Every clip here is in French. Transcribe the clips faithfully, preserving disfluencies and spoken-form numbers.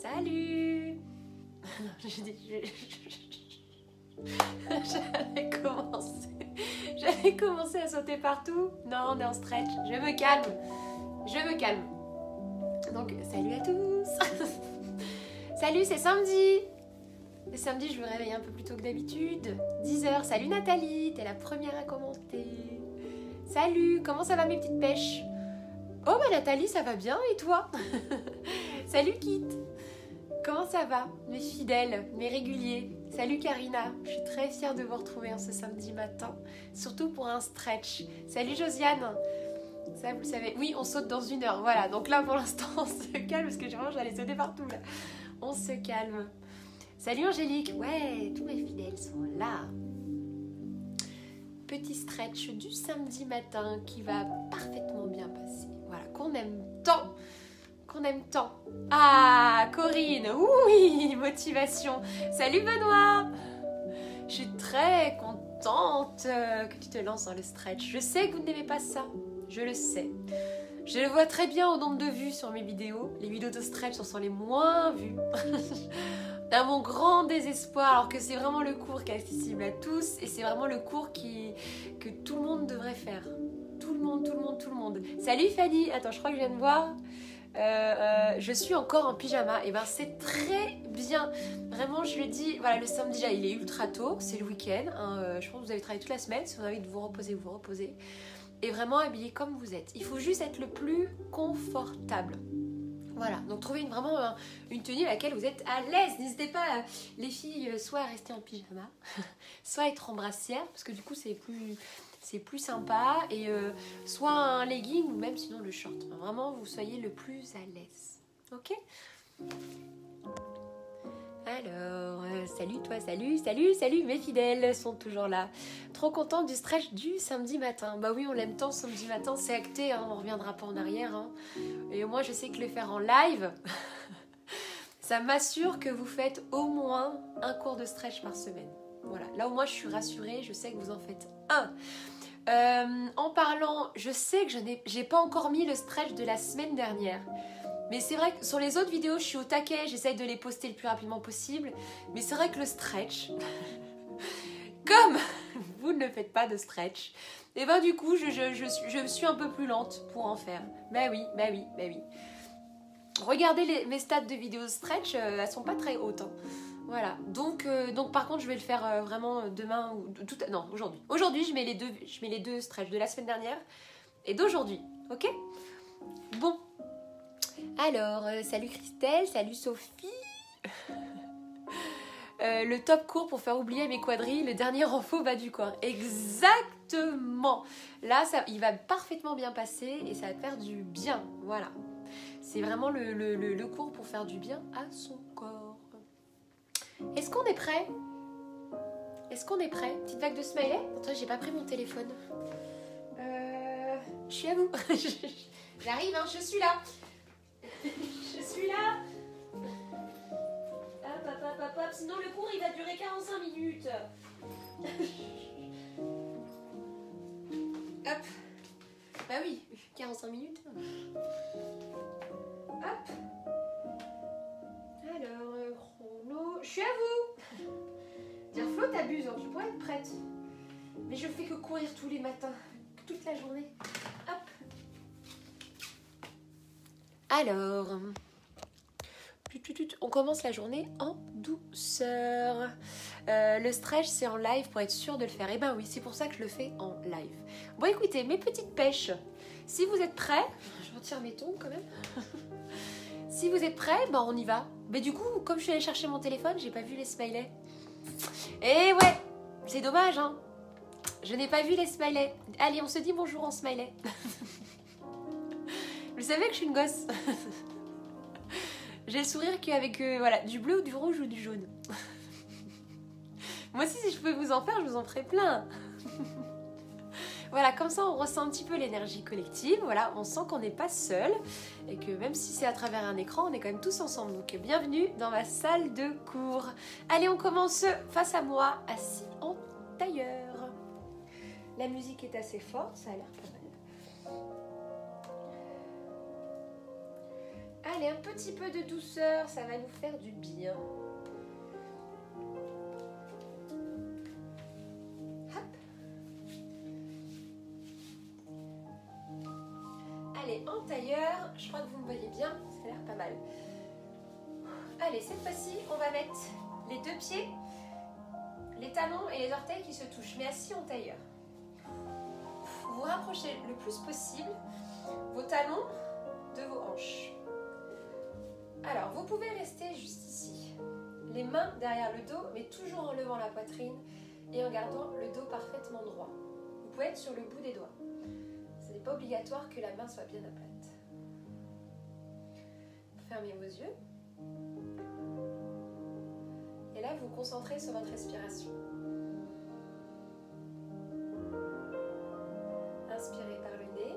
Salut. Je dis, je, je, je, j'avais commencé, j'avais commencé à sauter partout. Non, on est en stretch. Je me calme, je me calme. Donc, salut à tous. Salut, c'est samedi. Le samedi, je me réveille un peu plus tôt que d'habitude. dix heures. Salut Nathalie, t'es la première à commenter. Salut, comment ça va mes petites pêches? Oh bah Nathalie, ça va bien et toi? Salut Kit. Comment ça va mes fidèles, mes réguliers? Salut Karina, je suis très fière de vous retrouver en ce samedi matin, surtout pour un stretch. Salut Josiane. Ça vous le savez, oui on saute dans une heure, voilà. Donc là pour l'instant on se calme parce que vraiment j'allais sauter partout là. On se calme. Salut Angélique, ouais, tous mes fidèles sont là. Petit stretch du samedi matin qui va parfaitement bien passer. Voilà, qu'on aime tant, qu'on aime tant. Ah, Corinne, oui, motivation. Salut Benoît. Je suis très contente que tu te lances dans le stretch. Je sais que vous n'aimez pas ça, je le sais. Je le vois très bien au nombre de vues sur mes vidéos. Les vidéos de stretch sont les moins vues. À mon grand désespoir, alors que c'est vraiment le cours qui est accessible à tous et c'est vraiment le cours qui, que tout le monde devrait faire. Tout le monde, tout le monde, tout le monde. Salut Fanny, attends, je crois que je viens de voir. Euh, euh, je suis encore en pyjama. Et ben c'est très bien. Vraiment, je le dis, voilà, le samedi déjà, il est ultra tôt, c'est le week-end. Hein, euh, je pense que vous avez travaillé toute la semaine. Si vous avez envie de vous reposer, vous vous reposez. Et vraiment habillé comme vous êtes. Il faut juste être le plus confortable. Voilà, donc trouvez une, vraiment euh, une tenue à laquelle vous êtes à l'aise. N'hésitez pas, euh, les filles, euh, soit à rester en pyjama, soit à être en brassière, parce que du coup c'est plus, c'est plus sympa, et euh, soit un legging ou même sinon le short. Enfin, vraiment, vous soyez le plus à l'aise. Ok? Alors, euh, salut toi, salut, salut, salut, mes fidèles sont toujours là. Trop contente du stretch du samedi matin. Bah oui, on l'aime tant samedi matin, c'est acté, hein, on reviendra pas en arrière. Hein. Et moi, je sais que le faire en live, ça m'assure que vous faites au moins un cours de stretch par semaine. Voilà, là au moins je suis rassurée, je sais que vous en faites un. Euh, en parlant, je sais que je n'ai j'ai pas encore mis le stretch de la semaine dernière. Mais c'est vrai que sur les autres vidéos, je suis au taquet, j'essaye de les poster le plus rapidement possible. Mais c'est vrai que le stretch, comme vous ne faites pas de stretch, et ben du coup, je, je, je, je suis un peu plus lente pour en faire. Bah oui, bah oui, bah oui. Regardez les, mes stats de vidéos stretch, euh, elles sont pas très hautes. Hein. Voilà, donc, euh, donc par contre, je vais le faire euh, vraiment demain ou tout, non, aujourd'hui. Aujourd'hui, je mets les deux, je mets les deux stretch de la semaine dernière et d'aujourd'hui, ok? Bon. Alors, euh, salut Christelle, salut Sophie. euh, le top cours pour faire oublier mes quadrilles, le dernier en faux bas du corps. Exactement. Là, ça, il va parfaitement bien passer et ça va faire du bien. Voilà. C'est vraiment le, le, le, le cours pour faire du bien à son corps. Est-ce qu'on est prêt? Est-ce qu'on est prêt? Petite vague de smiley? Attends, j'ai pas pris mon téléphone. Euh, je suis à vous. J'arrive, hein, je suis là. Je suis là. Hop, hop, hop, hop, hop. Sinon le cours il va durer quarante-cinq minutes. Hop. Bah oui, quarante-cinq minutes. Hop. Alors, euh, chrono. Je suis à vous. Dire Flo, t'abuses, hein, tu pourrais être prête. Mais je fais que courir tous les matins, toute la journée. Hop. Alors, on commence la journée en douceur. Euh, le stretch, c'est en live pour être sûr de le faire. Et ben oui, c'est pour ça que je le fais en live. Bon, écoutez, mes petites pêches, si vous êtes prêts, je retire mes tons quand même. Si vous êtes prêts, ben on y va. Mais du coup, comme je suis allée chercher mon téléphone, j'ai pas vu les smileys. Et ouais, c'est dommage, hein. Je n'ai pas vu les smileys. Allez, on se dit bonjour en smiley. Vous savez que je suis une gosse. J'ai le sourire qu'avec euh, voilà, du bleu, du rouge ou du jaune. Moi aussi, si je pouvais vous en faire, je vous en ferais plein. Voilà, comme ça, on ressent un petit peu l'énergie collective. Voilà, on sent qu'on n'est pas seul. Et que même si c'est à travers un écran, on est quand même tous ensemble. Donc, bienvenue dans ma salle de cours. Allez, on commence face à moi, assis en tailleur. La musique est assez forte, ça a l'air pas mal. Allez, un petit peu de douceur, ça va nous faire du bien. Hop. Allez, en tailleur, je crois que vous me voyez bien, ça a l'air pas mal. Allez, cette fois-ci, on va mettre les deux pieds, les talons et les orteils qui se touchent, mais assis en tailleur. Vous rapprochez le plus possible vos talons de vos hanches. Alors, vous pouvez rester juste ici, les mains derrière le dos, mais toujours en levant la poitrine et en gardant le dos parfaitement droit. Vous pouvez être sur le bout des doigts. Ce n'est pas obligatoire que la main soit bien à plate. Fermez vos yeux. Et là, vous vous concentrez sur votre respiration. Inspirez par le nez.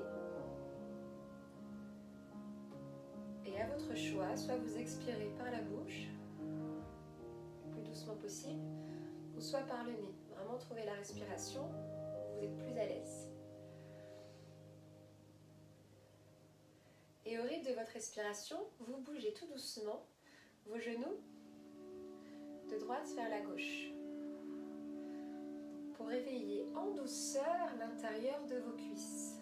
Et à votre choix, soit vous expirez par la bouche, le plus doucement possible, ou soit par le nez. Vraiment trouver la respiration, vous êtes plus à l'aise. Et au rythme de votre respiration, vous bougez tout doucement vos genoux de droite vers la gauche pour réveiller en douceur l'intérieur de vos cuisses.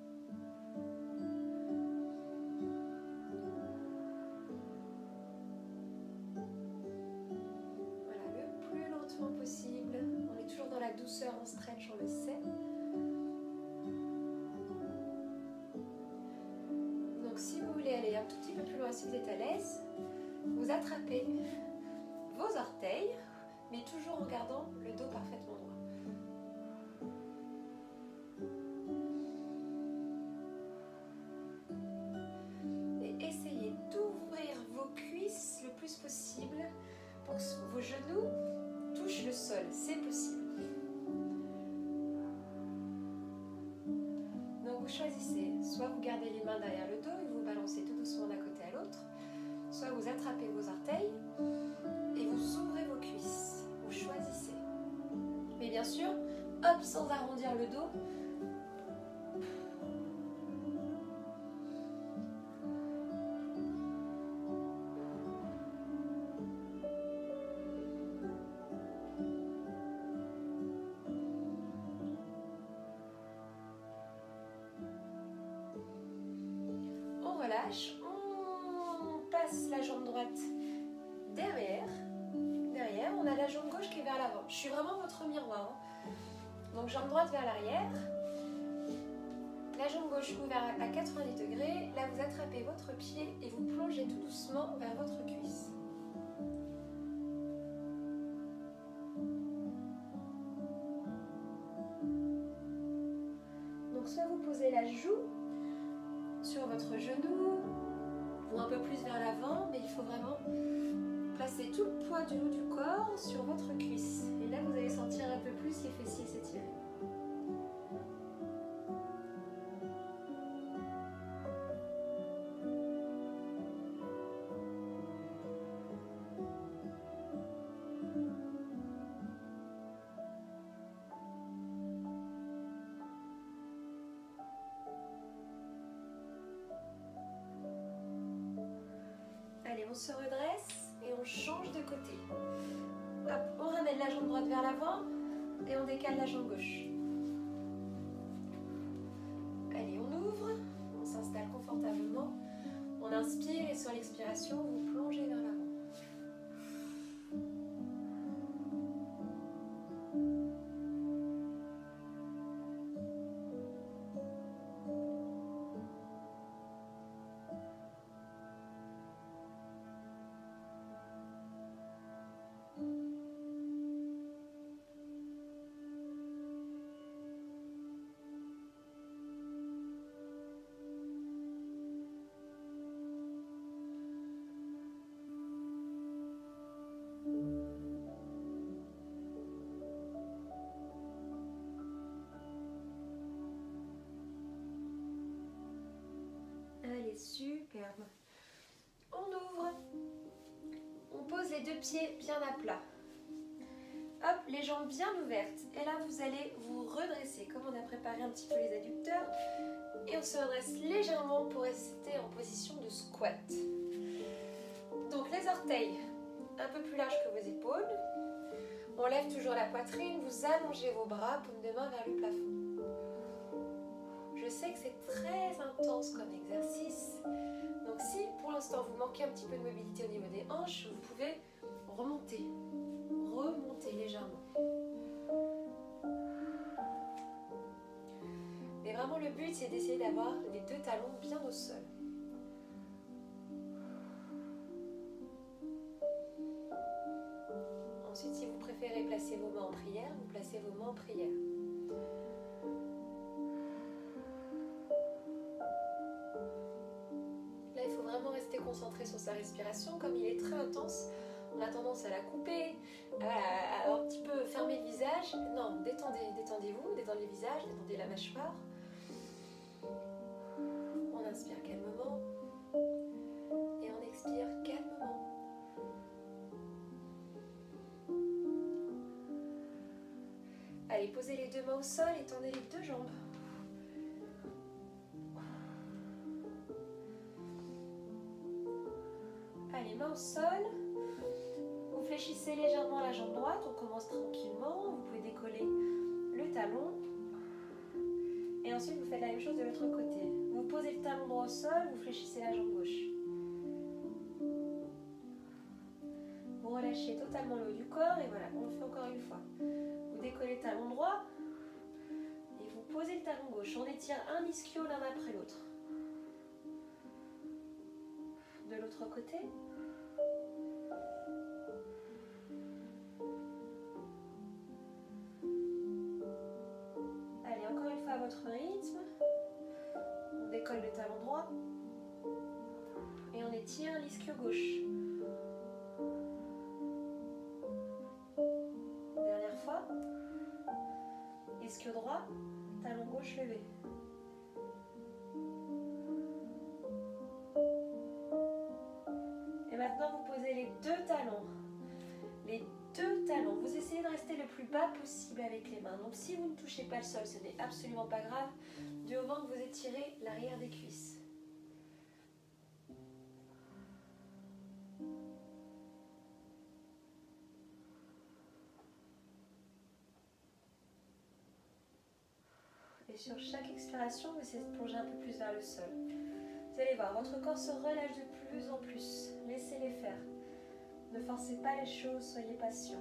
Voilà, le plus lentement possible. On est toujours dans la douceur en stretch, on le sait. Donc si vous voulez aller un tout petit peu plus loin, si vous êtes à l'aise, vous attrapez vos orteils, mais toujours en gardant le dos parfaitement droit. Et essayez d'ouvrir vos cuisses le plus possible pour que vos genoux touchent le sol. C'est possible. Donc vous choisissez, soit vous gardez les mains derrière le dos et vous balancez tout doucement d'un côté à l'autre, soit vous attrapez vos orteils et vous ouvrez vos cuisses. Vous choisissez. Mais bien sûr, hop, sans arrondir le dos. On relâche, on passe la jambe droite derrière. Derrière, on a la jambe gauche qui est vers l'avant. Je suis vraiment votre miroir. Hein. Donc jambe droite vers l'arrière. La jambe gauche ouverte à quatre-vingt-dix degrés. Là, vous attrapez votre pied et vous plongez tout doucement vers votre cuisse. Donc soit vous posez la joue sur votre genou ou un peu plus vers l'avant, mais il faut vraiment placez tout le poids du haut du corps sur votre cuisse. Et là, vous allez sentir un peu plus les fessiers s'étirer. Allez, on se redresse. Et on change de côté. Hop, on ramène la jambe droite vers l'avant et on décale la jambe gauche. Allez, on ouvre, on s'installe confortablement. On inspire et sur l'expiration, vous plongez vers l'avant. Allez, superbe. On ouvre. On pose les deux pieds bien à plat. Hop, les jambes bien ouvertes. Et là, vous allez vous redresser. Comme on a préparé un petit peu les adducteurs, Et on se redresse légèrement pour rester en position de squat. Donc les orteils un peu plus larges que vos épaules. On lève toujours la poitrine, vous allongez vos bras, paume de main vers le plafond. Je sais que c'est très intense comme exercice. Donc si pour l'instant vous manquez un petit peu de mobilité au niveau des hanches, vous pouvez remonter, remonter légèrement. Mais vraiment le but c'est d'essayer d'avoir les deux talons bien au sol. Ensuite, si vous préférez placer vos mains en prière, vous placez vos mains en prière. Là, il faut vraiment rester concentré sur sa respiration. Comme il est très intense, on a tendance à la couper, à, à un petit peu fermer le visage. Non, détendez, détendez-vous, détendez le visage, détendez la mâchoire. On inspire calmement et on expire calmement. Allez, posez les deux mains au sol et tendez les deux jambes. Allez, main au sol. Vous fléchissez légèrement la jambe droite. On commence tranquillement. Vous pouvez décoller le talon. Et ensuite, vous faites la même chose de l'autre côté. Vous posez le talon droit au sol. Vous fléchissez la jambe gauche. Vous relâchez totalement le haut du corps. Et voilà, on le fait encore une fois. Vous décollez le talon droit et vous posez le talon gauche. On étire un ischio l'un après l'autre. De l'autre côté. Allez, encore une fois à votre rythme. On décolle le talon droit et on étire l'ischio gauche. Dernière fois. Ischio droit, talon gauche levé. Et maintenant, vous posez les deux talons. Les deux talons. Vous essayez de rester le plus bas possible avec les mains. Donc, si vous ne touchez pas le sol, ce n'est absolument pas grave. Du moment que vous étirez l'arrière des cuisses. Et sur chaque expiration, vous essayez de plonger un peu plus vers le sol. Vous allez voir, votre corps se relâche de plus en plus. Laissez-les faire. Ne forcez pas les choses, soyez patient.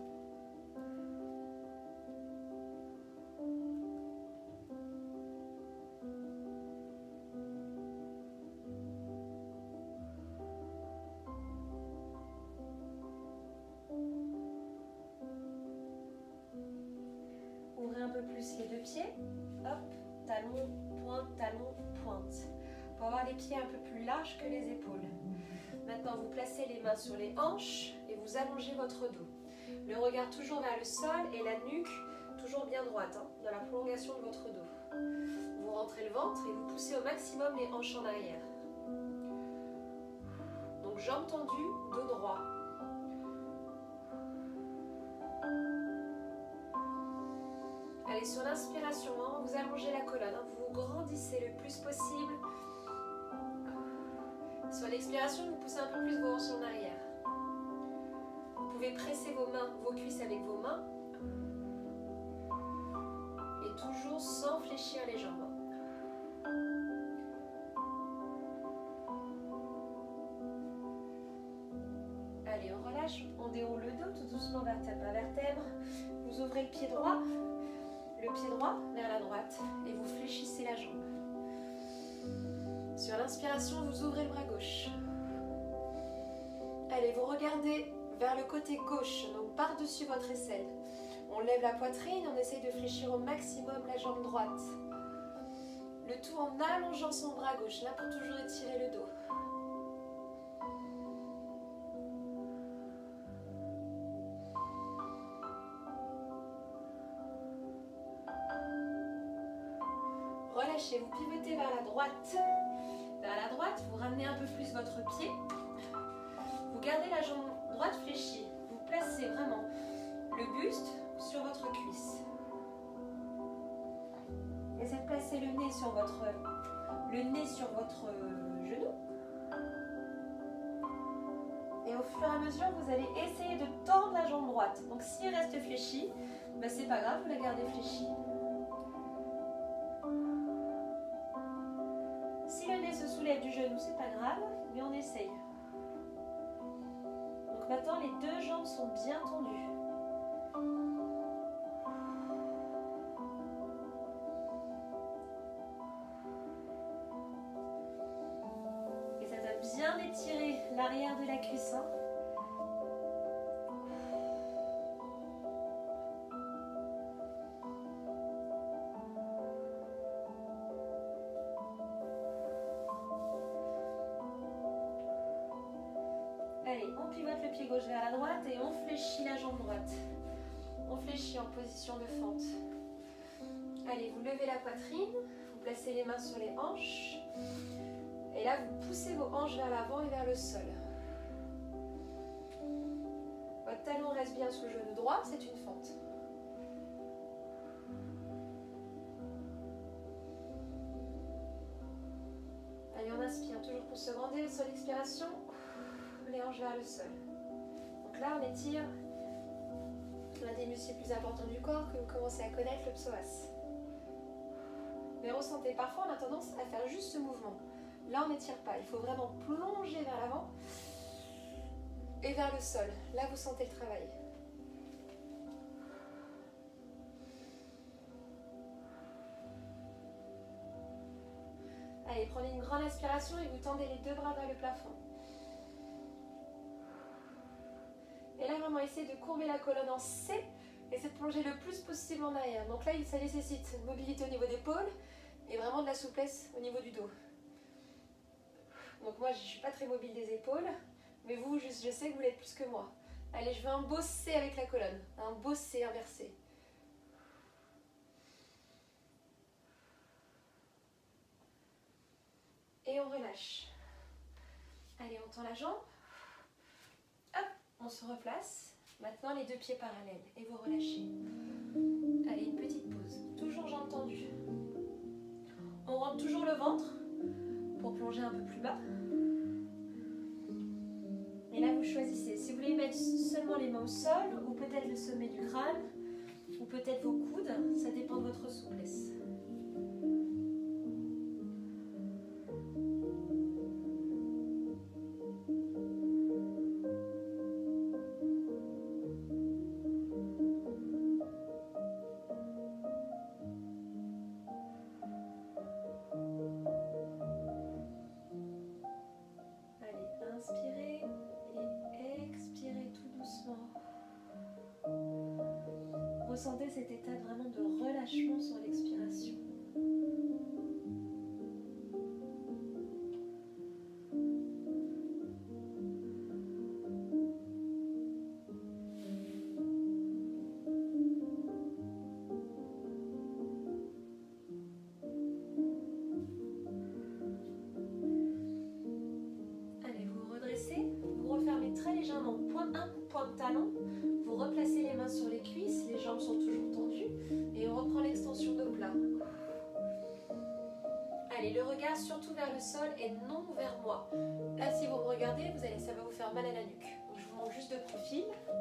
Ouvrez un peu plus les deux pieds. Hop. Talon, pointe, talon, pointe. Pour avoir les pieds un peu plus larges que les épaules. Maintenant, vous placez les mains sur les hanches et vous allongez votre dos. Le regard toujours vers le sol et la nuque toujours bien droite, hein, dans la prolongation de votre dos. Vous rentrez le ventre et vous poussez au maximum les hanches en arrière. Donc, jambes tendues, dos droit. Allez, sur l'inspiration, hein, vous allongez la colonne, hein, vous vous grandissez le plus possible. Sur l'expiration, vous poussez un peu plus vos hanches en arrière. Vous pouvez presser vos mains, vos cuisses avec vos mains. Et toujours sans fléchir les jambes. Allez, on relâche, on déroule le dos tout doucement vertèbre à vertèbre. Vous ouvrez le pied droit. Le pied droit vers la droite et vous fléchissez la jambe. Sur l'inspiration, vous ouvrez le bras gauche. Allez, vous regardez vers le côté gauche, donc par-dessus votre aisselle. On lève la poitrine, on essaye de fléchir au maximum la jambe droite. Le tout en allongeant son bras gauche, là pour toujours étirer le dos. Relâchez, vous pivotez vers la droite. Vers la droite, vous ramenez un peu plus votre pied. Vous gardez la jambe droite fléchie. Vous placez vraiment le buste sur votre cuisse. Essayez de placer le nez sur votre le nez sur votre euh, genou. Et au fur et à mesure, vous allez essayer de tordre la jambe droite. Donc s'il reste fléchi, bah, c'est pas grave, vous la gardez fléchie. Si le nez se soulève du genou, c'est pas grave, mais on essaye. Donc maintenant, les deux jambes sont bien tendues. Et ça doit bien étirer l'arrière de la cuisse. Hein. Allez, on pivote le pied gauche vers la droite et on fléchit la jambe droite. On fléchit en position de fente. Allez, vous levez la poitrine, vous placez les mains sur les hanches. Et là, vous poussez vos hanches vers l'avant et vers le sol. Votre talon reste bien sous le genou droit, c'est une fente. Allez, on inspire toujours pour se grandir sur l'expiration. Les hanches vers le sol. Donc là, on étire l'un des muscles les plus importants du corps que vous commencez à connaître, le psoas. Mais ressentez, parfois on a tendance à faire juste ce mouvement. Là, on n'étire pas. Il faut vraiment plonger vers l'avant et vers le sol. Là, vous sentez le travail. Allez, prenez une grande inspiration et vous tendez les deux bras vers le plafond. Et là, vraiment, essayez de courber la colonne en C et c'est de plonger le plus possible en arrière. Donc là, ça nécessite une mobilité au niveau des épaules et vraiment de la souplesse au niveau du dos. Donc moi, je ne suis pas très mobile des épaules, mais vous, je, je sais que vous l'êtes plus que moi. Allez, je veux un beau C avec la colonne, un beau C inversé. Et on relâche. Allez, on tend la jambe. Hop, on se replace. Maintenant, les deux pieds parallèles. Et vous relâchez. Allez, une petite pause. Toujours jambes tendues. On rentre toujours le ventre pour plonger un peu plus bas. Et là, vous choisissez. Si vous voulez mettre seulement les mains au sol, ou peut-être le sommet du crâne, ou peut-être vos coudes, ça dépend de votre souplesse. Ressentez cet état vraiment de relâchement sur l'expiration. Allez, vous redressez, vous refermez très légèrement point un, point de talon. Vous replacez les mains sur les cuisses, les jambes sont toujours tendues et on reprend l'extension de plat. Allez, le regard surtout vers le sol et non vers moi. Là, si vous me regardez, vous allez, ça va vous faire mal à la nuque. Donc, je vous montre juste de profil.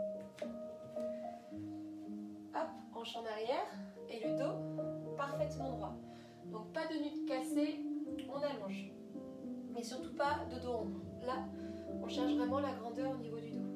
Hop, hanche en arrière et le dos parfaitement droit. Donc, pas de nuque cassée, on allonge. Mais surtout pas de dos rond. Là, on cherche vraiment la grandeur au niveau du dos.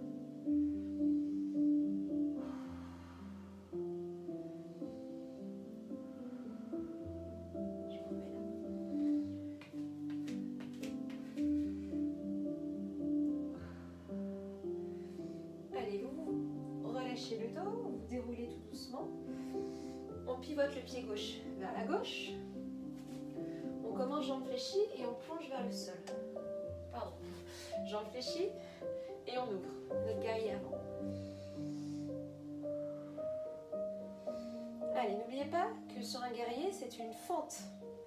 Le dos, vous déroulez tout doucement. On pivote le pied gauche vers la gauche. On commence jambes fléchies et on plonge vers le sol. Pardon. Jambes fléchies et on ouvre notre guerrier avant. Allez, n'oubliez pas que sur un guerrier, c'est une fente.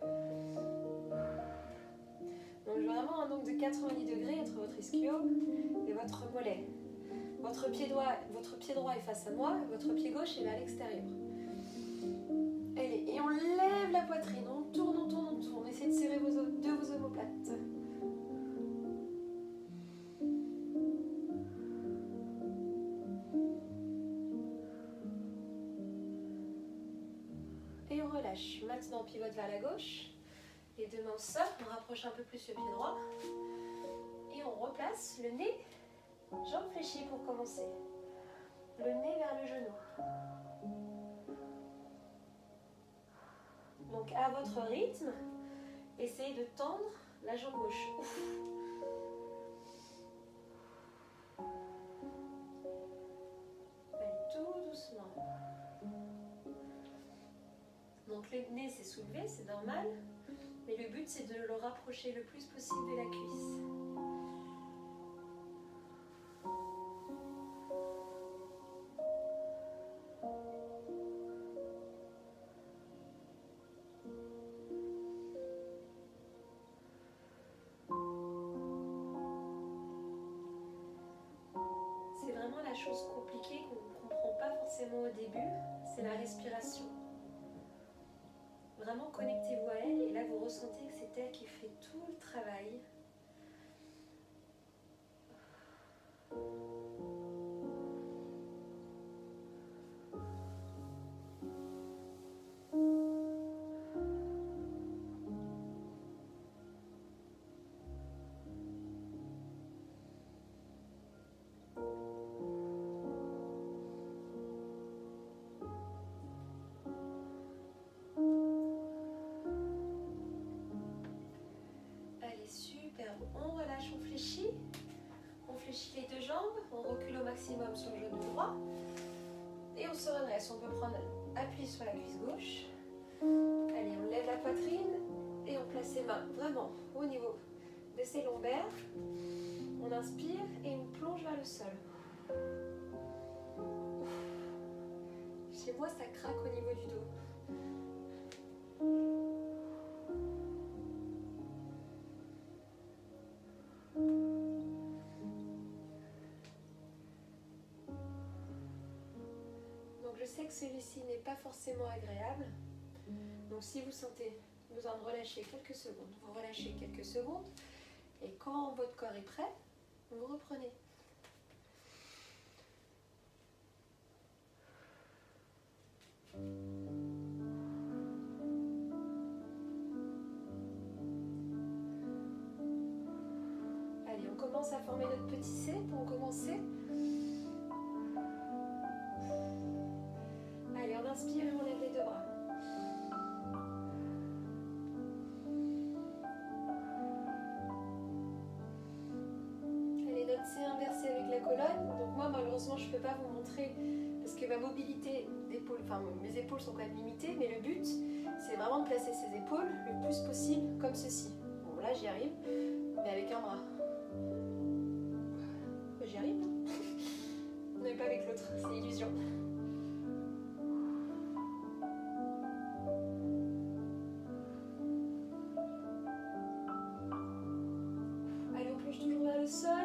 Donc vraiment un angle de quatre-vingt-dix degrés entre votre ischio et votre mollet. Votre pied, droit, votre pied droit est face à moi, votre pied gauche est vers l'extérieur. Allez, et on lève la poitrine, on tourne, on tourne, on tourne. On essaie de de serrer vos, de vos omoplates. Et on relâche. Maintenant, on pivote vers la gauche. Les deux mains au sol. On rapproche un peu plus le pied droit. Et on replace le nez, jambes fléchies pour commencer. Le nez vers le genou. Donc à votre rythme, essayez de tendre la jambe gauche. Ouf. Allez, tout doucement. Donc le nez s'est soulevé, c'est normal. Mais le but c'est de le rapprocher le plus possible de la cuisse. La chose compliquée qu'on ne comprend pas forcément au début, c'est la respiration. Vraiment connectez-vous à elle et là vous ressentez que c'est elle qui fait tout le travail. On relâche, on fléchit, on fléchit les deux jambes, on recule au maximum sur le genou droit et on se redresse. On peut prendre appui sur la cuisse gauche. Allez, on lève la poitrine et on place ses mains vraiment au niveau de ses lombaires. On inspire et on plonge vers le sol. Chez moi, ça craque au niveau du dos. Je sais que celui-ci n'est pas forcément agréable, donc si vous sentez besoin de relâcher quelques secondes, vous relâchez quelques secondes, et quand votre corps est prêt, vous reprenez. Allez, on commence à former notre petit C pour commencer. Allez, on inspire et on lève les deux bras. Allez, notre C inversé avec la colonne. Donc moi, malheureusement, je ne peux pas vous montrer parce que ma mobilité d'épaule, enfin mes épaules sont quand même limitées, mais le but, c'est vraiment de placer ses épaules le plus possible comme ceci. Bon, là, j'y arrive, mais avec un bras. J'y arrive, non? Mais pas avec l'autre, c'est illusion. Toujours vers le sol.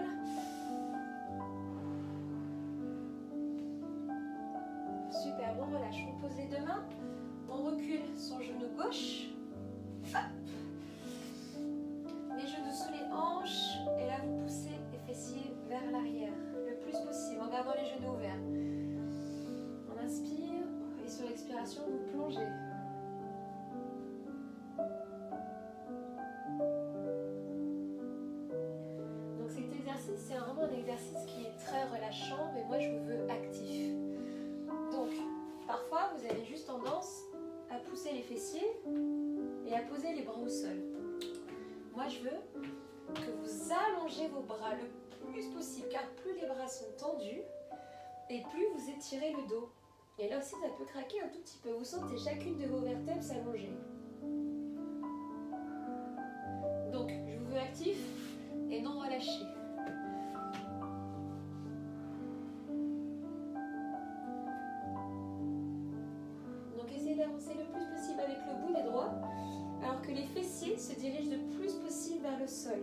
Super, on relâche. On pose les deux mains. On recule son genou gauche. Hop. Les genoux sous les hanches. Et là, vous poussez les fessiers vers l'arrière. Le plus possible, en gardant les genoux ouverts. On inspire. Et sur l'expiration, vous plongez. C'est vraiment un exercice qui est très relâchant, mais moi je vous veux actif. Donc, parfois vous avez juste tendance à pousser les fessiers et à poser les bras au sol. Moi je veux que vous allongez vos bras le plus possible, car plus les bras sont tendus et plus vous étirez le dos. Et là aussi ça peut craquer un tout petit peu. Vous sentez chacune de vos vertèbres s'allonger. Donc, je vous veux actif et non relâché. D'avancer le plus possible avec le bout des doigts, alors que les fessiers se dirigent le plus possible vers le sol.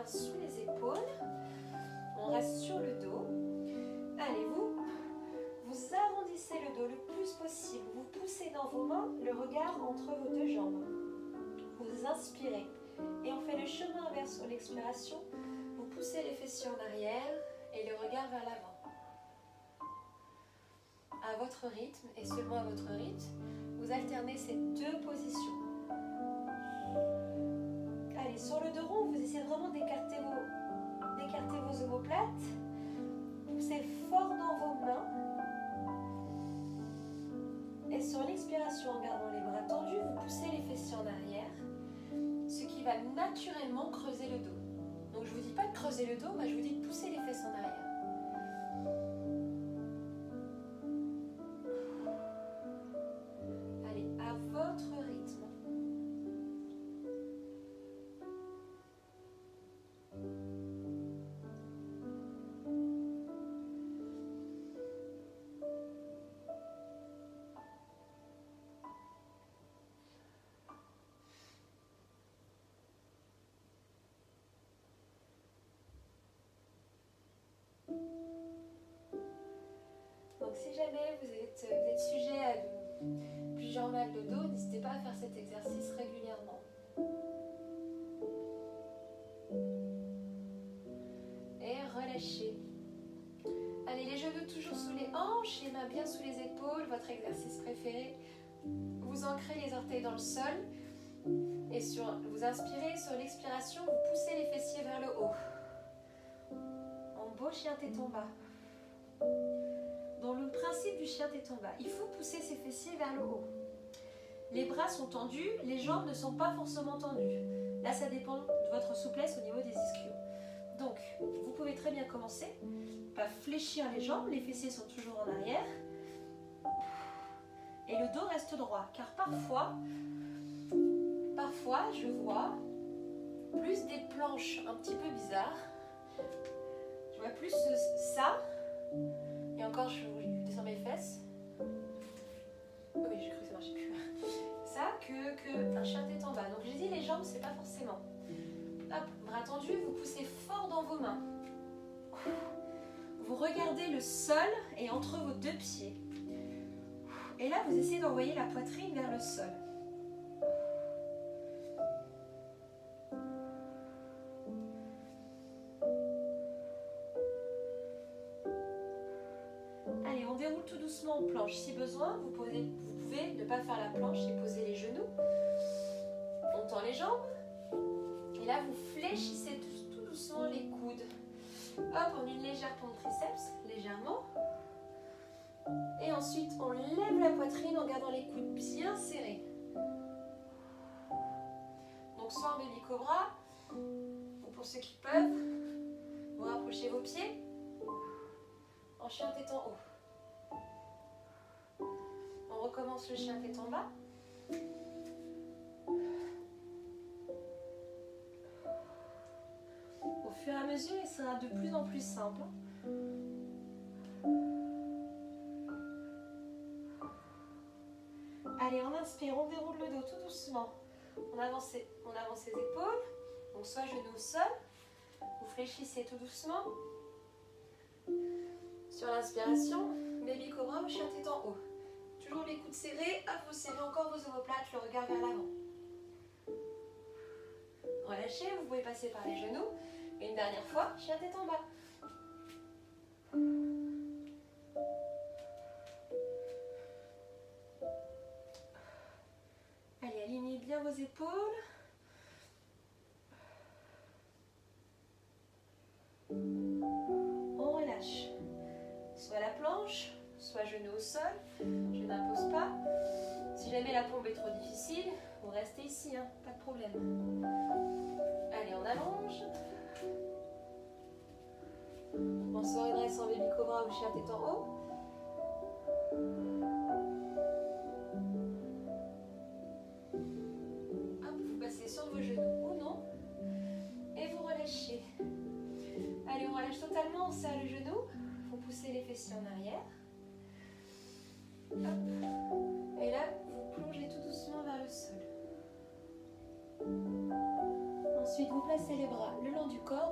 mains sous les épaules. On reste sur le dos. Allez, vous, vous arrondissez le dos le plus possible. Vous poussez dans vos mains le regard entre vos deux jambes. Vous inspirez. Et on fait le chemin inverse sur l'expiration. Vous poussez les fessiers en arrière et le regard vers l'avant. À votre rythme et seulement à votre rythme, vous alternez ces deux positions. Allez, sur le dos rond, vous essayez vraiment d'écarter vos, d'écarter vos omoplates. Poussez fort dans vos mains. Et sur l'expiration, en gardant les bras tendus, vous poussez les fessiers en arrière, ce qui va naturellement creuser le dos. Donc je ne vous dis pas de creuser le dos, mais je vous dis de pousser les fesses en arrière. Allez, à votre rythme. Donc si jamais vous êtes, vous êtes sujet à de, plusieurs mal de dos, n'hésitez pas à faire cet exercice régulièrement. Et relâchez. Allez, les genoux toujours sous les hanches, les mains bien sous les épaules, votre exercice préféré. Vous ancrez les orteils dans le sol. Et sur, vous inspirez, sur l'expiration, vous poussez les fessiers vers le haut. En beau chien téton bas. Dans le principe du chien téton bas, il faut pousser ses fessiers vers le haut. Les bras sont tendus, les jambes ne sont pas forcément tendues. Là, ça dépend de votre souplesse au niveau des ischios. Donc, vous pouvez très bien commencer par fléchir les jambes, les fessiers sont toujours en arrière. Et le dos reste droit, car parfois, parfois, je vois plus des planches un petit peu bizarres. Je vois plus ça. Et encore, je descends mes fesses. Oh oui, j'ai cru que ça marchait plus. Ça, que, que un chien tête en bas. Donc j'ai dit les jambes, c'est pas forcément. Hop, bras tendus, vous poussez fort dans vos mains. Vous regardez le sol et entre vos deux pieds. Et là, vous essayez d'envoyer la poitrine vers le sol. Allez, on déroule tout doucement en planche. Si besoin, vous, posez, vous pouvez ne pas faire la planche et poser les genoux. On tend les jambes. Et là, vous fléchissez tout, tout doucement les coudes. Hop, on a une légère pompe triceps, légèrement. Et ensuite, on lève la poitrine en gardant les coudes bien serrés. Donc, soit en baby cobra, ou pour ceux qui peuvent, vous rapprochez vos pieds en chien tête en haut. On recommence le chien tête en bas. Au fur et à mesure, il sera de plus en plus simple. Allez, on inspire, on déroule le dos tout doucement. On avance, on avance les épaules. Donc soit genoux au sol. Vous fléchissez tout doucement. Sur l'inspiration, baby cobra ou chien tête en haut. Toujours les coudes serrés. Hop, vous serrez encore vos omoplates, le regard vers l'avant. Relâchez, vous pouvez passer par les genoux. Et une dernière fois, chien tête en bas. Allez, alignez bien vos épaules. On relâche. Soit la planche, soit genou au sol. Je n'impose pas. Si jamais la pompe est trop difficile, vous restez ici, hein, pas de problème. Allez, on allonge. On se redresse en baby cobra ou chien tête en haut. Hop, vous passez sur vos genoux ou non. Et vous relâchez. Allez, on relâche totalement, on serre le genou. Vous poussez les fessiers en arrière. Hop. Et là, vous plongez tout doucement vers le sol. Ensuite, vous placez les bras le long du corps.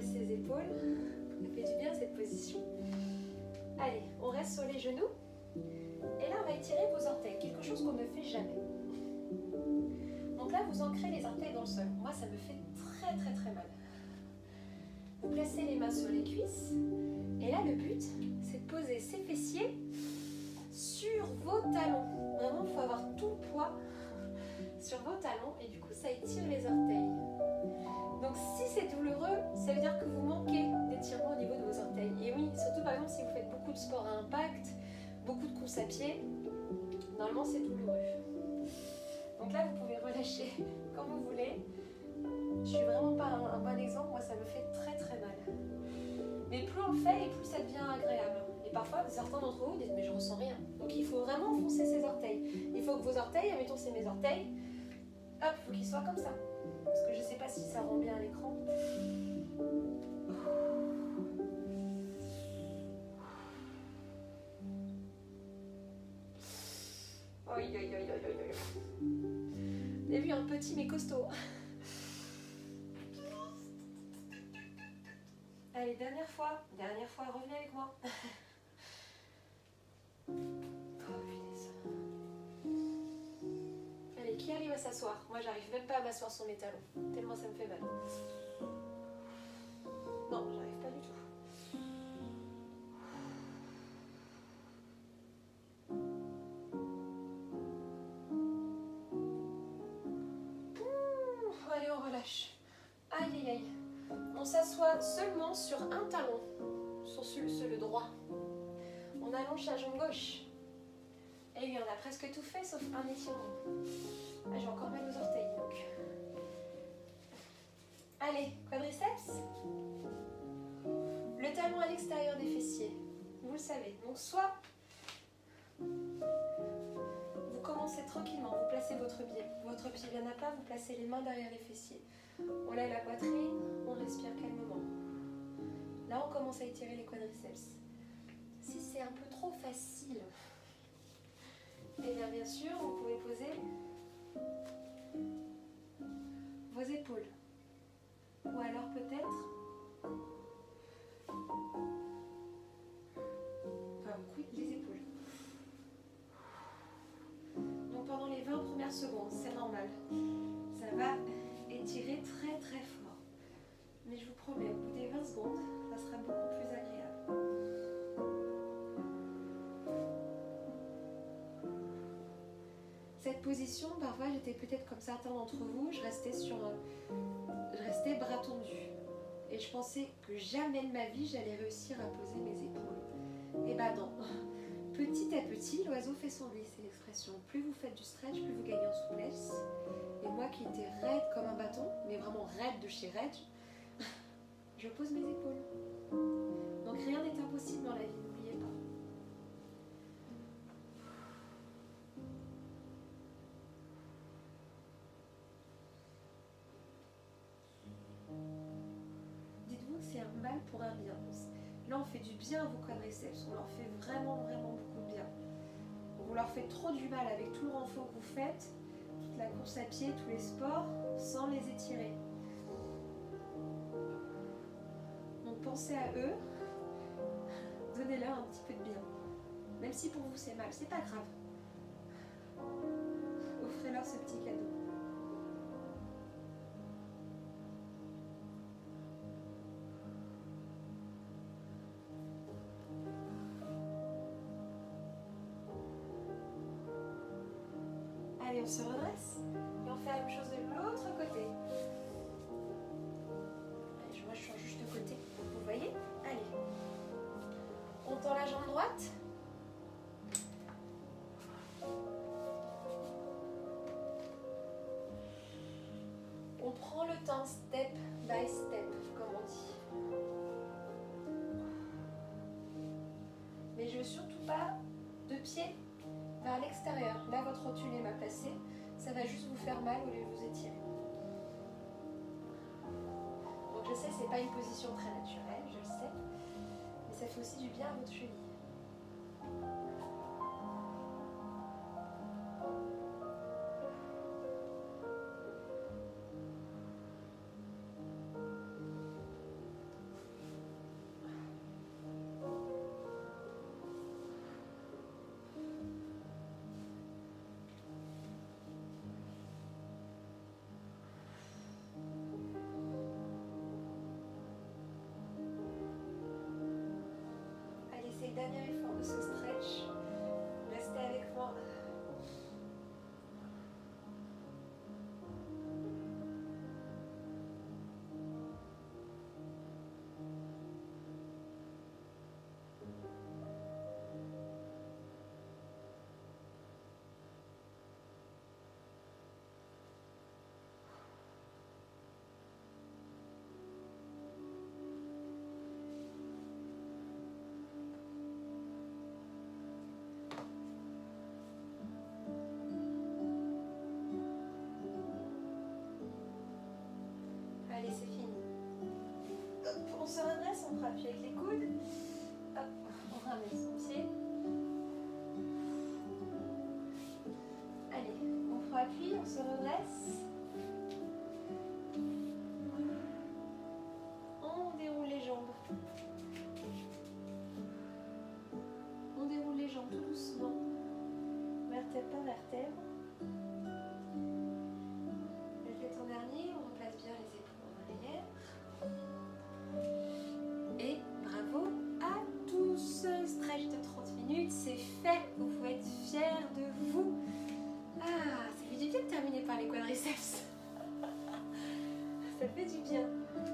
redresse ses épaules. Ça fait du bien cette position. Allez, on reste sur les genoux. Et là, on va étirer vos orteils, quelque chose qu'on ne fait jamais. Donc là, vous ancrez les orteils dans le sol. Moi, ça me fait très très très mal. Vous placez les mains sur les cuisses. Et là, le but, c'est de poser ses fessiers sur vos talons. Vraiment, il faut avoir tout le poids sur vos talons. Et du coup, ça étire les orteils. Donc, si c'est douloureux, ça veut dire que vous manquez d'étirement au niveau de vos orteils. Et oui, surtout par exemple, si vous faites beaucoup de sport à impact, beaucoup de courses à pied, normalement, c'est douloureux. Donc là, vous pouvez relâcher quand vous voulez. Je suis vraiment pas un, un bon exemple. Moi, ça me fait très très mal. Mais plus on le fait et plus ça devient agréable. Et parfois, certains d'entre vous disent mais je ressens rien. Donc il faut vraiment enfoncer ses orteils. Il faut que vos orteils, admettons c'est mes orteils, hop, il faut qu'ils soient comme ça. Parce que je sais pas si ça rend bien à l'écran. Aïe aïe aïe aïe aïe aïe. Vous avez vu un petit mais costaud. Allez, dernière fois, dernière fois, revenez avec moi. Oh, punaise. Allez, qui arrive à s'asseoir? Moi, j'arrive même pas à m'asseoir sur mes talons, tellement ça me fait mal. Non, j'arrive pas du tout. Ouh, allez, on relâche. Aïe, aïe, aïe. On s'assoit seulement sur un talon, sur celui, le droit. On allonge la jambe gauche. Et oui, on a presque tout fait sauf un étirement. Ah, j'ai encore mal aux orteils donc. Allez, quadriceps. Le talon à l'extérieur des fessiers. Vous le savez. Donc soit vous commencez tranquillement, vous placez votre pied, votre pied bien à plat, vous placez les mains derrière les fessiers. On lève la poitrine, on respire calmement. Là, on commence à étirer les quadriceps. Si c'est un peu trop facile, et bien bien sûr, vous pouvez poser vos épaules. Ou alors peut-être, enfin, oui, les épaules. Donc pendant les vingt premières secondes, c'est normal. Ça va étirer très très fort. Mais je vous promets, au bout des vingt secondes, ça sera beaucoup plus agréable. Cette position, parfois j'étais peut-être comme certains d'entre vous, je restais sur, je restais bras tendus. Et je pensais que jamais de ma vie j'allais réussir à poser mes épaules. Et bah non. Petit à petit, l'oiseau fait son nid, c'est l'expression. Plus vous faites du stretch, plus vous gagnez en souplesse. Et moi qui étais raide comme un bâton, mais vraiment raide de chez raide, je pose mes épaules. Donc rien n'est impossible dans la vie, n'oubliez pas. Dites-vous que c'est un mal pour un bien. Là on fait du bien à vos quadriceps, on leur fait vraiment vraiment beaucoup de bien. Vous leur faites trop du mal avec tout le renfort que vous faites, toute la course à pied, tous les sports, sans les étirer. Donc pensez à eux, donnez-leur un petit peu de bien. Même si pour vous c'est mal, c'est pas grave. Offrez-leur ce petit cadeau. Allez, on se redresse et on fait la même chose de l'autre côté. Allez, moi je change juste de côté, vous voyez? Allez. On tend la jambe droite. On prend le temps step by step, comme on dit. Mais je veux surtout pas de pied vers l'extérieur. Là, votre rotule est mal placée. Ça va juste vous faire mal au lieu de vous étirer. Donc je sais, c'est pas une position très naturelle, je le sais. Mais ça fait aussi du bien à votre cheville. Allez, c'est fini. Hop, on se redresse, on appuie avec les coudes. Hop, on ramène son pied. Allez, on prend appui, on se redresse. On déroule les jambes. On déroule les jambes tout doucement. Vertèbre par vertèbre. Faites en dernier, on replace bien les épaules en arrière. Et bravo à tous. Stretch de trente minutes, c'est fait. Vous pouvez être fiers de vous. Ah, ça fait du bien de terminer par les quadriceps. Ça fait du bien.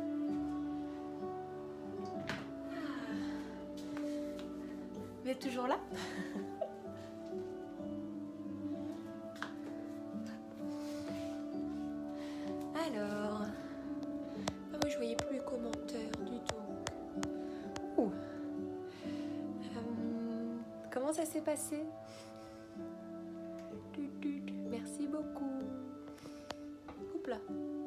Ah. Vous êtes toujours là? Alors, ah oui, je voyais plus les commentaires du tout. Ouh. Euh, comment ça s'est passé? Merci beaucoup. Oups là.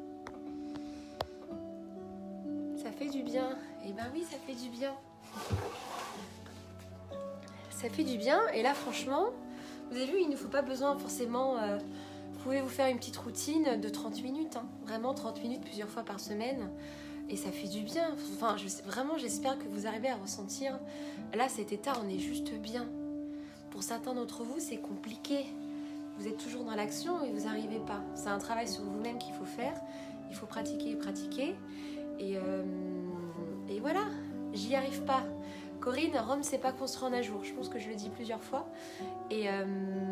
Ça fait du bien. Eh ben oui, ça fait du bien. Ça fait du bien. Et là, franchement, vous avez vu, il ne faut pas besoin forcément... Euh, vous pouvez vous faire une petite routine de trente minutes. Hein. Vraiment trente minutes plusieurs fois par semaine. Et ça fait du bien. Enfin, je, vraiment, j'espère que vous arrivez à ressentir. Là, cet état, on est juste bien. Pour certains d'entre vous, c'est compliqué. Vous êtes toujours dans l'action et vous n'arrivez pas. C'est un travail sur vous-même qu'il faut faire. Il faut pratiquer et pratiquer. Et, euh, et voilà, j'y arrive pas. Corinne, Rome, c'est pas construit en un jour. Je pense que je le dis plusieurs fois. Et, euh,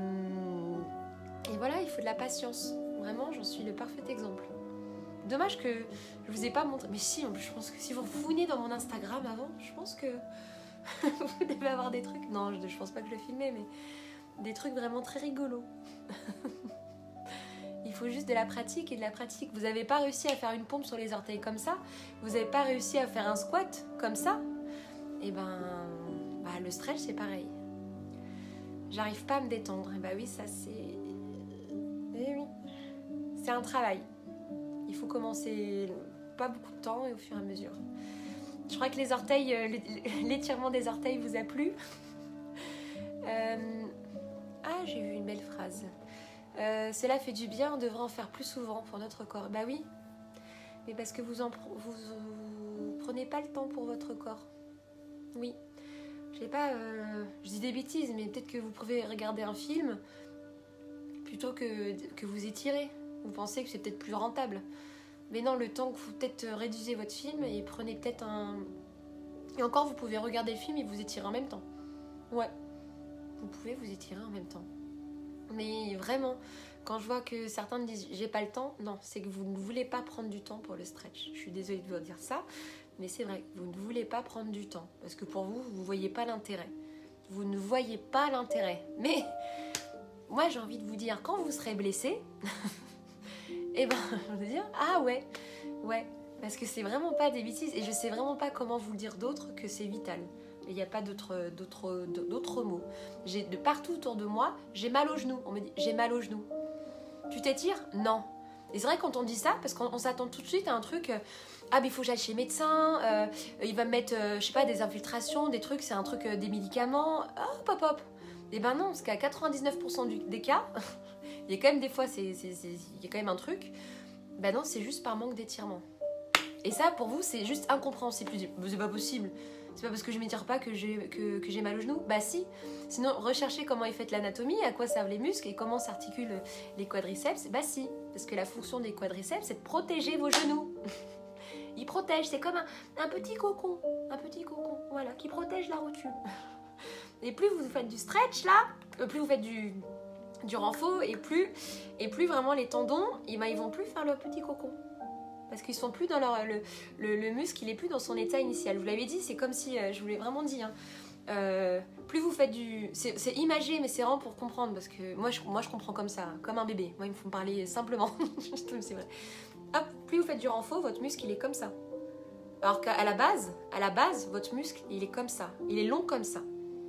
et voilà, il faut de la patience. Vraiment, j'en suis le parfait exemple. Dommage que je vous ai pas montré. Mais si, en plus, je pense que si vous vous venez dans mon Instagram avant, je pense que vous devez avoir des trucs. Non, je, je pense pas que je le filmais, mais des trucs vraiment très rigolos. Il faut juste de la pratique et de la pratique. Vous n'avez pas réussi à faire une pompe sur les orteils comme ça. Vous n'avez pas réussi à faire un squat comme ça. Et ben, bah, le stretch, c'est pareil. J'arrive pas à me détendre. Et bah oui, ça c'est... Eh oui. C'est un travail. Il faut commencer pas beaucoup de temps et au fur et à mesure. Je crois que les orteils, l'étirement des orteils vous a plu. Euh... Ah, j'ai vu une belle phrase. Euh, cela fait du bien, on devrait en faire plus souvent pour notre corps. Bah oui, mais parce que vous en vous, vous prenez pas le temps pour votre corps. Oui, je sais pas, euh, je dis des bêtises, mais peut-être que vous pouvez regarder un film plutôt que, que vous étirez. Vous pensez que c'est peut-être plus rentable. Mais non, le temps que vous peut-être réduisez votre film et prenez peut-être un... Et encore, vous pouvez regarder le film et vous étirer en même temps. Ouais, vous pouvez vous étirer en même temps. Mais vraiment, quand je vois que certains me disent « j'ai pas le temps », non, c'est que vous ne voulez pas prendre du temps pour le stretch. Je suis désolée de vous dire ça, mais c'est vrai, vous ne voulez pas prendre du temps. Parce que pour vous, vous ne voyez pas l'intérêt. Vous ne voyez pas l'intérêt. Mais moi, j'ai envie de vous dire, quand vous serez blessé, eh ben, je vais dire « ah ouais, ouais ». Parce que c'est vraiment pas des bêtises et je sais vraiment pas comment vous le dire d'autre que c'est vital. Il n'y a pas d'autres d'autres d'autres mots. J'ai de partout autour de moi, j'ai mal au genou. On me dit, j'ai mal au genou. Tu t'étires? Non. Et c'est vrai quand on dit ça, parce qu'on s'attend tout de suite à un truc, euh, ah mais il faut que j'aille chez le médecin, euh, il va me mettre, euh, je sais pas, des infiltrations, des trucs, c'est un truc, euh, des médicaments, hop hop hop. Et ben non, parce qu'à quatre-vingt-dix-neuf pour cent du, des cas, il y a quand même des fois, c'est, c'est, c'est, il y a quand même un truc, ben non, c'est juste par manque d'étirement. Et ça, pour vous, c'est juste incompréhensible. C'est pas possible. C'est pas parce que je m'étire pas que j'ai que, que j'ai mal au genou. Bah si. Sinon, recherchez comment est faite l'anatomie, à quoi servent les muscles et comment s'articulent les quadriceps. Bah si. Parce que la fonction des quadriceps, c'est de protéger vos genoux. Ils protègent. C'est comme un, un petit cocon. Un petit cocon. Voilà. Qui protège la rotule. Et plus vous faites du stretch là, plus vous faites du, du renfort et plus, et plus vraiment les tendons, et ben, ils vont plus faire le petit cocon. Parce qu'ils sont plus dans leur... Le, le, le muscle, il est plus dans son état initial. Je vous l'avais dit, c'est comme si... Euh, je vous l'ai vraiment dit. Hein, euh, plus vous faites du... C'est imagé, mais c'est vraiment pour comprendre. Parce que moi je, moi, je comprends comme ça, comme un bébé. Moi, il me faut me parler simplement. C'est vrai. Hop, plus vous faites du renfort, votre muscle, il est comme ça. Alors qu'à la base, à la base, votre muscle, il est comme ça. Il est long comme ça.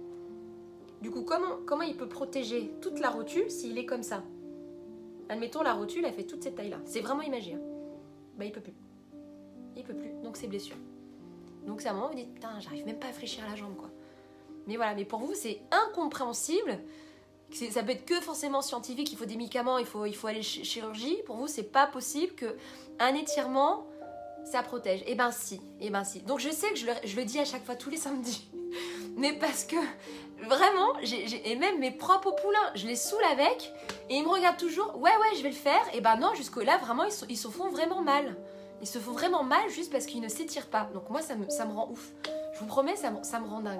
Du coup, comment, comment il peut protéger toute la rotule s'il est comme ça? Admettons, la rotule, elle fait toute cette taille-là. C'est vraiment imagé. Hein. Bah, il peut plus. il peut plus, donc c'est blessure. Donc c'est à un moment où vous dites, putain, j'arrive même pas à fléchir la jambe, quoi. Mais voilà, mais pour vous, c'est incompréhensible. Ça peut être que forcément scientifique, il faut des médicaments, il faut, il faut aller ch chirurgie. Pour vous, c'est pas possible qu'un étirement, ça protège. Eh ben si, eh ben si. Donc je sais que je le, je le dis à chaque fois, tous les samedis. Mais parce que, vraiment, j'ai, j'ai, et même mes propres poulains, je les saoule avec, et ils me regardent toujours, ouais, ouais, je vais le faire. Et ben non, jusque-là, vraiment, ils, sont, ils se font vraiment mal. Ils se font vraiment mal juste parce qu'ils ne s'étirent pas. Donc moi, ça me, ça me rend ouf. Je vous promets, ça me, ça me rend dingue.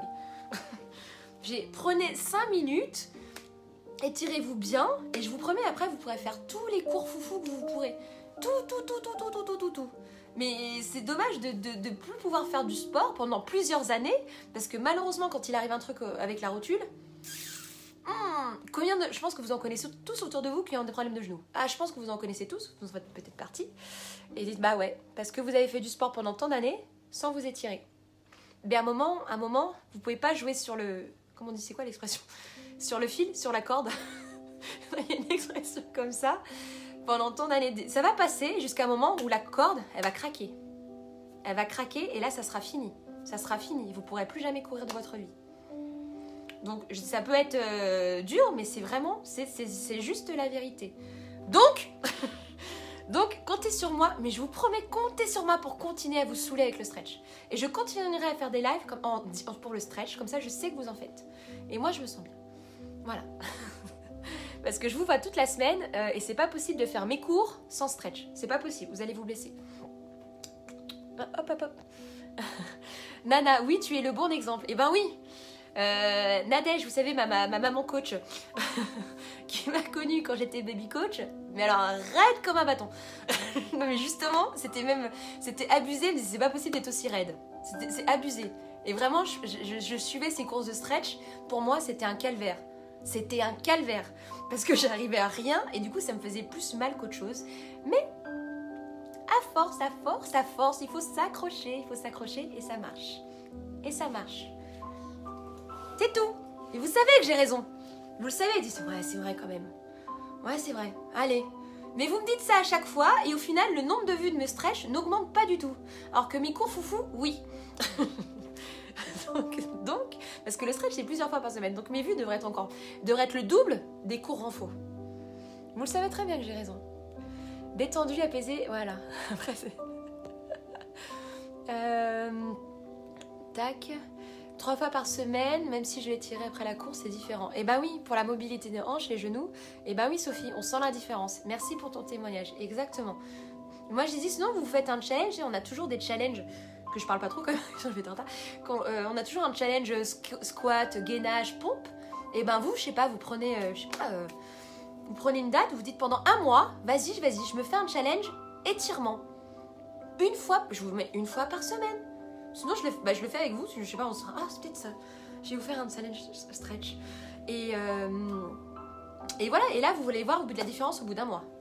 Prenez cinq minutes, étirez-vous bien, et je vous promets, après, vous pourrez faire tous les cours foufou que vous pourrez. Tout, tout, tout, tout, tout, tout, tout, tout, tout. Mais c'est dommage de ne plus pouvoir faire du sport pendant plusieurs années, parce que malheureusement, quand il arrive un truc avec la rotule, hum, combien de, je pense que vous en connaissez tous autour de vous qui ont des problèmes de genoux. Ah, je pense que vous en connaissez tous, vous en faites peut-être partie. Et dites, bah ouais, parce que vous avez fait du sport pendant tant d'années sans vous étirer. Mais à un moment, à un moment, vous pouvez pas jouer sur le... Comment on dit, c'est quoi l'expression? Sur le fil, sur la corde. Il y a une expression comme ça. Pendant tant d'années, ça va passer jusqu'à un moment où la corde, elle va craquer. Elle va craquer et là, ça sera fini. Ça sera fini. Vous ne pourrez plus jamais courir de votre vie. Donc, ça peut être euh, dur, mais c'est vraiment, c'est, c'est, c'est juste la vérité. Donc, donc, comptez sur moi, mais je vous promets, comptez sur moi pour continuer à vous saouler avec le stretch. Et je continuerai à faire des lives comme, en, pour le stretch, comme ça, je sais que vous en faites. Et moi, je me sens bien. Voilà. Parce que je vous vois toute la semaine euh, et c'est pas possible de faire mes cours sans stretch. C'est pas possible, vous allez vous blesser. Hop, hop, hop. Nana, oui, tu es le bon exemple. Eh ben oui. Euh, Nadège, vous savez, ma, ma, ma maman coach, qui m'a connue quand j'étais baby coach, mais alors raide comme un bâton. Non mais justement, c'était même, c'était abusé, mais c'est pas possible d'être aussi raide. C'était, c'est abusé. Et vraiment, je, je, je suivais ces courses de stretch. Pour moi, c'était un calvaire. C'était un calvaire. Parce que j'arrivais à rien et du coup, ça me faisait plus mal qu'autre chose. Mais à force, à force, à force, il faut s'accrocher, il faut s'accrocher et ça marche. Et ça marche. C'est tout. Et vous savez que j'ai raison. Vous le savez, dites, ouais, c'est vrai quand même. Ouais, c'est vrai. Allez. Mais vous me dites ça à chaque fois et au final, le nombre de vues de mes stretch n'augmente pas du tout. Alors que mes cours foufou, oui. donc, donc, parce que le stretch, c'est plusieurs fois par semaine. Donc mes vues devraient être encore, devraient être le double des cours renfo. Vous le savez très bien que j'ai raison. Détendu, apaisé, voilà. Après, c'est... euh... Tac. Trois fois par semaine, même si je vais tirer après la course, c'est différent. Et bah oui, pour la mobilité des hanches, les genoux, et bah oui Sophie, on sent la différence. Merci pour ton témoignage, exactement. Moi je dis, sinon vous faites un challenge, et on a toujours des challenges, que je parle pas trop quand même, je vais être Quand, euh, on a toujours un challenge squat, gainage, pompe, et ben vous, je sais pas, vous prenez, euh, je sais pas, euh, vous prenez une date, vous dites pendant un mois, vas-y, vas-y, je me fais un challenge étirement. Une fois, je vous mets une fois par semaine. Sinon, je le, bah, je le fais avec vous. Je sais pas, on sera... Ah, c'est peut-être ça. Je vais vous faire un challenge stretch. Et, euh, et voilà. Et là, vous voulez voir au bout de la différence au bout d'un mois.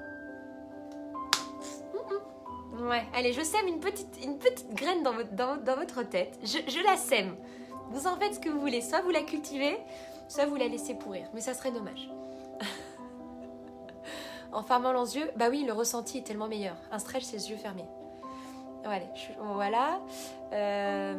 Mm-mm. Ouais. Allez, je sème une petite, une petite graine dans votre, dans, dans votre tête. Je, je la sème. Vous en faites ce que vous voulez. Soit vous la cultivez, soit vous la laissez pourrir. Mais ça serait dommage. En fermant les yeux, bah oui, le ressenti est tellement meilleur. Un stretch, c'est les yeux fermés. Voilà, je, voilà. Euh,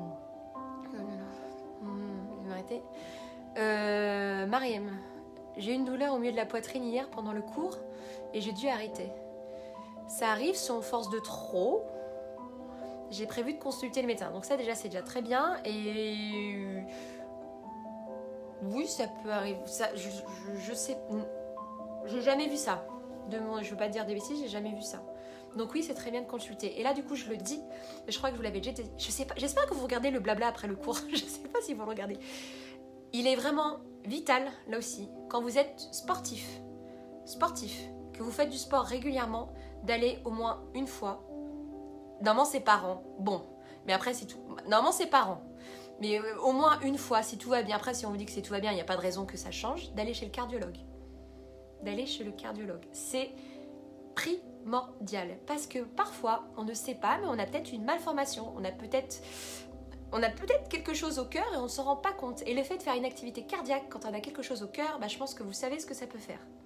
euh, Mariam, j'ai eu une douleur au milieu de la poitrine hier pendant le cours et j'ai dû arrêter. Ça arrive si on force de trop. J'ai prévu de consulter le médecin. Donc ça déjà, c'est déjà très bien. Et oui, ça peut arriver. Ça, je, je, je sais. J'ai jamais vu ça. De mon, je veux pas dire des bêtises, j'ai jamais vu ça. Donc oui, c'est très bien de consulter. Et là, du coup, je le dis, mais je crois que vous l'avez déjà dit. Je sais pas, j'espère que vous regardez le blabla après le cours. Je sais pas si vous le regardez. Il est vraiment vital, là aussi, quand vous êtes sportif, sportif, que vous faites du sport régulièrement, d'aller au moins une fois. Normalement, c'est par an. Bon, mais après, c'est tout. Normalement, c'est par an. Mais euh, au moins une fois, si tout va bien. Après, si on vous dit que c'est tout va bien, il n'y a pas de raison que ça change. D'aller chez le cardiologue. D'aller chez le cardiologue. C'est primordial. Parce que parfois, on ne sait pas, mais on a peut-être une malformation. On a peut-être on a peut-être quelque chose au cœur et on ne s'en rend pas compte. Et le fait de faire une activité cardiaque quand on a quelque chose au cœur, bah, je pense que vous savez ce que ça peut faire.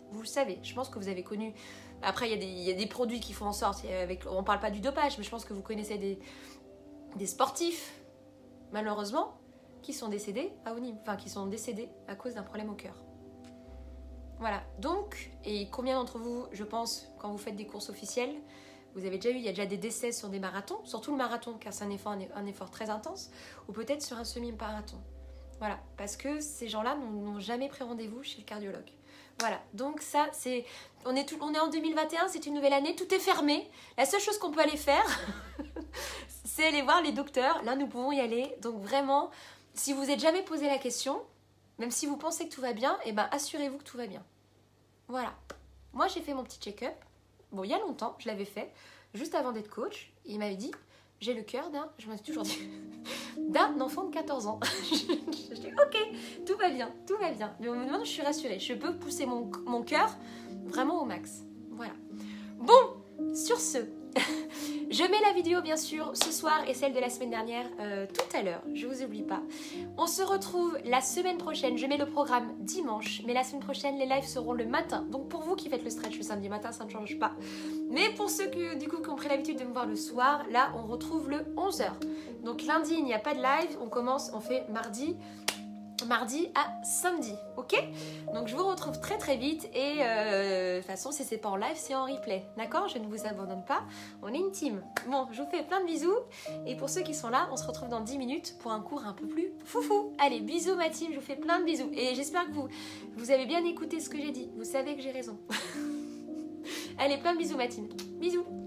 vous le savez. Je pense que vous avez connu... Après, il y a des, il y a des produits qui font en sorte, avec, on ne parle pas du dopage, mais je pense que vous connaissez des, des sportifs, malheureusement, qui sont décédés à haut niveau, enfin qui sont décédés à cause d'un problème au cœur. Voilà, donc, et combien d'entre vous, je pense, quand vous faites des courses officielles, vous avez déjà eu, il y a déjà des décès sur des marathons, surtout le marathon, car c'est un effort, un effort très intense, ou peut-être sur un semi-marathon. Voilà, parce que ces gens-là n'ont jamais pris rendez-vous chez le cardiologue. Voilà, donc ça, c'est... On est, tout, on est en deux mille vingt et un, c'est une nouvelle année, tout est fermé. La seule chose qu'on peut aller faire, c'est aller voir les docteurs. Là, nous pouvons y aller. Donc vraiment, si vous n'êtes jamais posé la question, même si vous pensez que tout va bien, eh ben, assurez-vous que tout va bien. Voilà. Moi, j'ai fait mon petit check-up. Bon, il y a longtemps, je l'avais fait, juste avant d'être coach. Il m'avait dit, j'ai le cœur d'un... Je m'en suis toujours dit... d'un enfant de quatorze ans. Je dis ok, tout va bien, tout va bien. Mais au moment où je suis rassurée, je peux pousser mon, mon cœur vraiment au max. Voilà. Bon, sur ce, je mets la vidéo bien sûr ce soir et celle de la semaine dernière euh, tout à l'heure, je vous oublie pas. On se retrouve la semaine prochaine, je mets le programme dimanche, mais la semaine prochaine les lives seront le matin. Donc pour vous qui faites le stretch le samedi matin, ça ne change pas. Mais pour ceux qui, du coup, qui ont pris l'habitude de me voir le soir, là on retrouve le onze heures. Donc lundi il n'y a pas de live, on commence, on fait mardi, mardi à samedi, ok? Donc je vous retrouve très très vite et euh, de toute façon si c'est pas en live c'est en replay, d'accord? Je ne vous abandonne pas, on est une team. Bon, je vous fais plein de bisous et pour ceux qui sont là, on se retrouve dans dix minutes pour un cours un peu plus foufou. Allez, bisous ma team, je vous fais plein de bisous et j'espère que vous, vous avez bien écouté ce que j'ai dit, vous savez que j'ai raison. Allez, plein de bisous ma team, bisous.